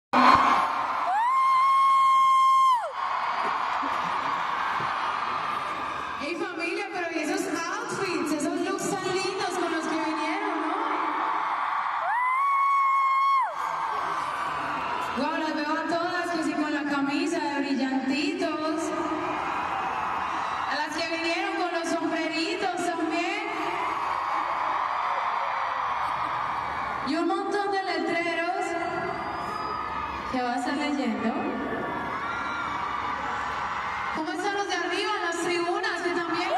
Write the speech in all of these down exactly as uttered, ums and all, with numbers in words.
Hey familia, pero ¿y esos outfits, esos looks tan lindos con los que vinieron, no? Wow, las veo a todas que sí con la camisa de brillantitos. A las que vinieron con los sombreritos también. Y un montón de letreros que va a estar leyendo. ¿Cómo están los de arriba en las tribunas que también?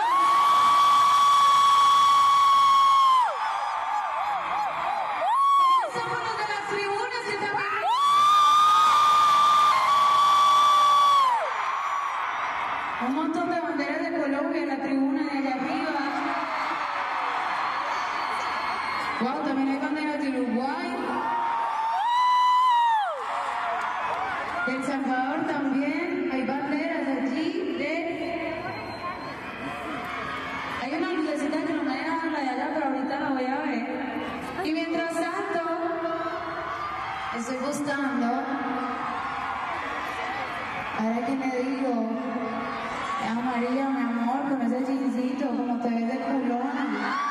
¿Cómo están los de las tribunas que también? Un montón de banderas de Colombia en la tribuna de allá arriba. Wow, también hay banderas de Uruguay. De El Salvador también hay banderas allí de... Hay una lucecita que no me deja ver la de allá, pero ahorita la voy a ver. Y mientras tanto, estoy buscando. Ahora que le digo, María, mi amor, con ese jeansito, como te ves de culona.